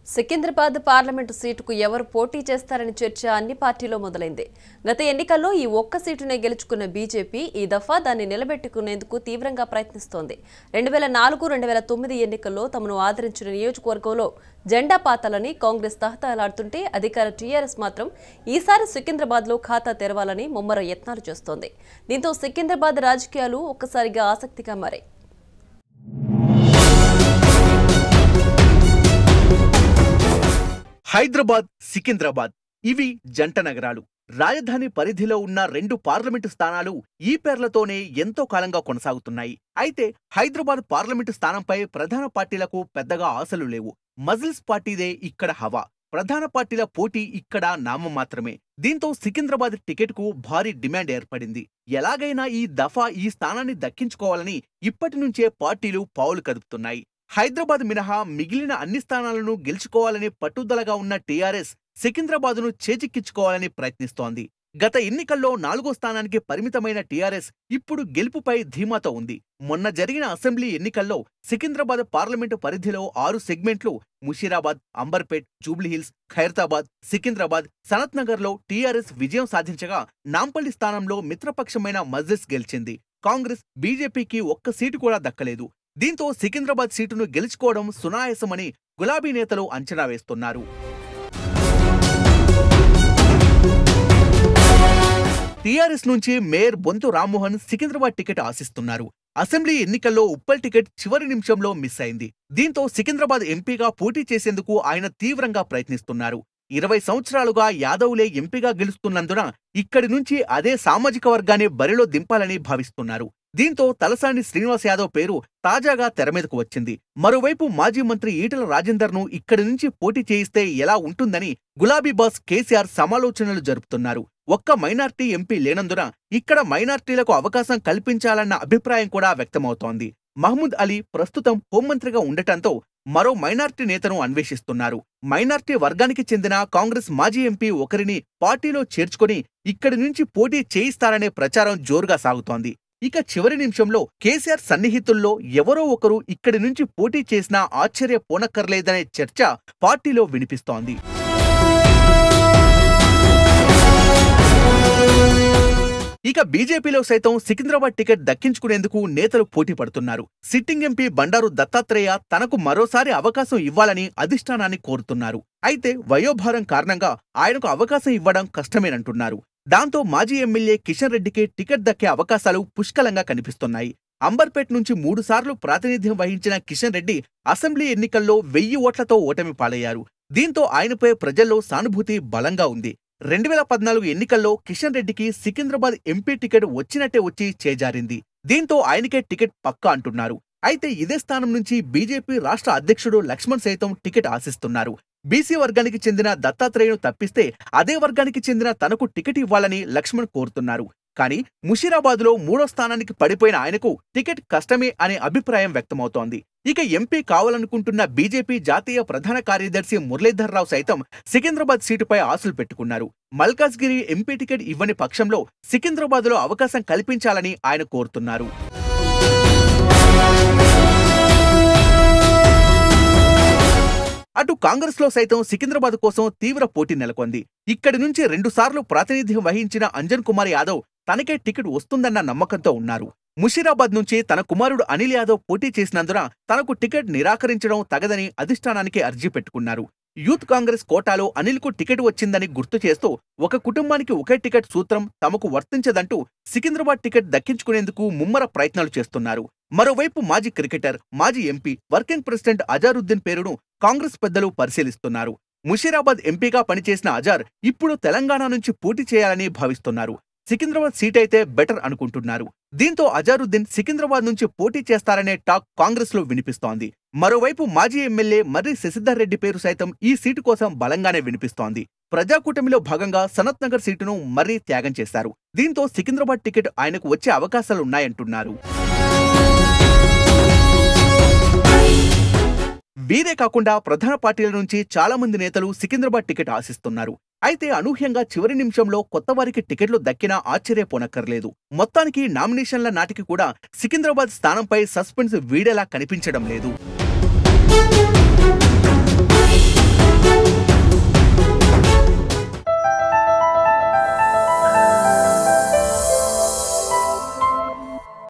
Secunderabad parliament సీటుకు ఎవరు పోటీ చేస్తారని చర్చ అన్ని పార్టీల్లో మొదలైంది. గత ఎన్నికల్లో ఈ ఒక్క సీటునే గెలుచుకున్న బీజేపీ ఈ దఫా దాన్ని నిలబెట్టుకునేందుకు తీవ్రంగా ప్రయత్నిస్తోంది. 2004-2009 ఎన్నికల్లో తమను ఆదరించిన నియోజకవర్గంలో జెండా పాతాలని కాంగ్రెస్ తహతలాడుతుంటే అధికార TRS మాత్రం ఈసారి సెకండ్రాబాద్లో ఖాతా తెరవాలని ముమ్మర యత్నాలు చేస్తోంది. దీంతో సెకండ్రాబాద్ రాజకీయాలు ఒక్కసారిగా ఆసక్తిగా మారాయి. హైదరాబాద్, సికింద్రాబాద్ ఇవి జంట నగరాలు. రాజధాని పరిధిలో ఉన్న 2 పార్లమెంటు స్థానాలు ఈ పేర్లతోనే ఎంతో కాలంగా కొనసాగుతున్నాయి. అయితే హైదరాబాద్ పార్లమెంటు స్థానంపై ప్రధాన పార్టీలకు పెద్దగా ఆశలు లేవు. మజ్లిస్ పార్టీదే ఇక్కడ హవా. ప్రధాన పార్టీల పోటీ ఇక్కడ నామం మాత్రమే. దీంతో సికింద్రాబాద్ టికెట్కు భారీ డిమాండ్ ఏర్పడింది. ఎలాగైనా ఈ దఫా ఈ స్థానాన్ని దక్కించుకోవాలని ఇప్పటి నుంచే పార్టీలు పావులు కదుపుతున్నాయి. హైదరాబాద్ మినహా మిగిలిన అన్ని స్థానాలను గెలుచుకోవాలని పట్టుదలగా ఉన్న TRS సికింద్రాబాద్ను చేజిక్కించుకోవాలని ప్రయత్నిస్తోంది. గత ఎన్నికల్లో 4వ స్థానానికి పరిమితమైన TRS ఇప్పుడు గెలుపుపై ధీమాతో ఉంది. మొన్న జరిగిన అసెంబ్లీ ఎన్నికల్లో సికింద్రాబాద్ పార్లమెంటు పరిధిలో 6 సెగ్మెంట్లు ముషీరాబాద్, అంబర్పేట్, జూబ్లీహిల్స్, ఖైరతాబాద్, సికింద్రాబాద్, సనత్ నగర్లో TRS విజయం సాధించగా నాంపల్లి స్థానంలో మిత్రపక్షమైన మజ్లిస్ గెలిచింది. కాంగ్రెస్, BJPకి ఒక్క సీటు కూడా దక్కలేదు. దీంతో సికింద్రాబాద్ సీటును గెలుచుకోవడం సునాయాసమని గులాబీ నేతలు అంచనా వేస్తున్నారు. TRS నుంచి మేయర్ బొంతు రామ్మోహన్ సికింద్రాబాద్ టికెట్ ఆశిస్తున్నారు. అసెంబ్లీ ఎన్నికల్లో ఉప్పల్ టికెట్ చివరి నిమిషంలో మిస్ అయింది. దీంతో సికింద్రాబాద్ ఎంపీగా పోటీ చేసేందుకు ఆయన తీవ్రంగా ప్రయత్నిస్తున్నారు. 20 సంవత్సరాలుగా యాదవ్లే ఎంపీగా గెలుస్తున్నందున ఇక్కడి నుంచి అదే సామాజిక వర్గాన్ని బరిలో దింపాలని భావిస్తున్నారు. దీంతో తలసాని శ్రీనివాస్ యాదవ్ పేరు తాజాగా తెరమీదకు వచ్చింది. మరోవైపు మాజీ మంత్రి ఈటల రాజేందర్ను ఇక్కడి నుంచి పోటీ చేయిస్తే ఎలా ఉంటుందని గులాబీ బాస్ కేసీఆర్ సమాలోచనలు జరుపుతున్నారు. ఒక్క మైనార్టీ ఎంపీ లేనందున ఇక్కడ మైనార్టీలకు అవకాశం కల్పించాలన్న అభిప్రాయం కూడా వ్యక్తమవుతోంది. మహమూద్ అలీ ప్రస్తుతం హోంమంత్రిగా ఉండటంతో మరో మైనార్టీ నేతను అన్వేషిస్తున్నారు. మైనార్టీ వర్గానికి చెందిన కాంగ్రెస్ మాజీ ఎంపీ ఒకరిని పార్టీలో చేర్చుకుని ఇక్కడి నుంచి పోటీ చేయిస్తారనే ప్రచారం జోరుగా సాగుతోంది. ఇక చివరి నిమిషంలో కేసీఆర్ సన్నిహితుల్లో ఎవరో ఒకరు ఇక్కడి నుంచి పోటీ చేసినా ఆశ్చర్యపోనక్కర్లేదనే చర్చ పార్టీలో వినిపిస్తోంది. ఇక బీజేపీలో సైతం సికింద్రాబాద్ టికెట్ దక్కించుకునేందుకు నేతలు పోటీ పడుతున్నారు. సిట్టింగ్ ఎంపీ బండారు దత్తాత్రేయ తనకు మరోసారి అవకాశం ఇవ్వాలని అధిష్టానాన్ని కోరుతున్నారు. అయితే వయోభారం కారణంగా ఆయనకు అవకాశం ఇవ్వడం కష్టమేనంటున్నారు. దాంతో మాజీ ఎమ్మెల్యే కిషన్ రెడ్డికి టికెట్ దక్కే అవకాశాలు పుష్కలంగా కనిపిస్తున్నాయి. అంబర్పేట్ నుంచి 3 సార్లు ప్రాతినిధ్యం వహించిన కిషన్ రెడ్డి అసెంబ్లీ ఎన్నికల్లో 1000 ఓట్లతో ఓటమి పాలయ్యారు. దీంతో ఆయనపై ప్రజల్లో సానుభూతి బలంగా ఉంది. 2014 ఎన్నికల్లో కిషన్ రెడ్డికి సికింద్రాబాద్ ఎంపీ టికెట్ వచ్చినట్టే వచ్చి చేజారింది. దీంతో ఆయనకే టికెట్ పక్కా అంటున్నారు. అయితే ఇదే స్థానం నుంచి బీజేపీ రాష్ట్ర అధ్యక్షుడు లక్ష్మణ్ సైతం టికెట్ ఆశిస్తున్నారు. బీసీ వర్గానికి చెందిన దత్తాత్రేయను తప్పిస్తే అదే వర్గానికి చెందిన తనకు టికెట్ ఇవ్వాలని లక్ష్మణ్ కోరుతున్నారు. కానీ ముషీరాబాద్లో 3వ స్థానానికి పడిపోయిన ఆయనకు టికెట్ కష్టమే అనే అభిప్రాయం వ్యక్తమవుతోంది. ఇక ఎంపీ కావాలనుకుంటున్న బీజేపీ జాతీయ ప్రధాన కార్యదర్శి మురళీధర్ రావు సైతం సికింద్రాబాద్ సీటుపై ఆశలు పెట్టుకున్నారు. మల్కాజ్గిరి ఎంపీ టికెట్ ఇవ్వని పక్షంలో సికింద్రాబాద్లో అవకాశం కల్పించాలని ఆయన కోరుతున్నారు. అటు కాంగ్రెస్ లో సైతం సికింద్రాబాద్ కోసం తీవ్ర పోటీ నెలకొంది. ఇక్కడి నుంచి 2 సార్లు ప్రాతినిధ్యం వహించిన అంజన్ కుమార్ యాదవ్ తనకే టికెట్ వస్తుందన్న నమ్మకంతో ఉన్నారు. ముషీరాబాద్ నుంచి తన కుమారుడు అనిల్ యాదవ్ పోటీ చేసినందున తనకు టికెట్ నిరాకరించడం తగదని అధిష్టానానికి అర్జీ పెట్టుకున్నారు. యూత్ కాంగ్రెస్ కోటాలో అనిల్కు టికెట్ వచ్చిందని గుర్తు చేస్తూ ఒక కుటుంబానికి ఒకే టికెట్ సూత్రం తమకు వర్తించదంటూ సికింద్రాబాద్ టికెట్ దక్కించుకునేందుకు ముమ్మర ప్రయత్నాలు చేస్తున్నారు. మరోవైపు మాజీ క్రికెటర్, మాజీ ఎంపీ, వర్కింగ్ ప్రెసిడెంట్ అజారుద్దీన్ పేరును కాంగ్రెస్ పెద్దలు పరిశీలిస్తున్నారు. ముషీరాబాద్ ఎంపీగా పనిచేసిన అజార్ ఇప్పుడు తెలంగాణ నుంచి పోటీ చేయాలని భావిస్తున్నారు. సికింద్రాబాద్ సీట్ అయితే బెటర్ అనుకుంటున్నారు. దీంతో అజారుద్దీన్ సికింద్రాబాద్ నుంచి పోటీ చేస్తారనే టాక్ కాంగ్రెస్ లో వినిపిస్తోంది. మరోవైపు మాజీ ఎమ్మెల్యే మర్రి శశిధర్ రెడ్డి పేరు సైతం ఈ సీటు కోసం బలంగానే వినిపిస్తోంది. ప్రజాకూటమిలో భాగంగా సనత్ నగర్ సీటును మర్రి త్యాగం చేశారు. దీంతో సికింద్రాబాద్ టికెట్ ఆయనకు వచ్చే అవకాశాలున్నాయంటున్నారు. వీరే కాకుండా ప్రధాన పార్టీల నుంచి చాలా మంది నేతలు సికింద్రాబాద్ టికెట్ ఆశిస్తున్నారు. అయితే అనూహ్యంగా చివరి నిమిషంలో కొత్త వారికి టికెట్లు దక్కినా ఆశ్చర్యపోనక్కర్లేదు. మొత్తానికి నామినేషన్ల నాటికి కూడా సికింద్రాబాద్ స్థానంపై సస్పెన్స్ వీడేలా కనిపించడం లేదు.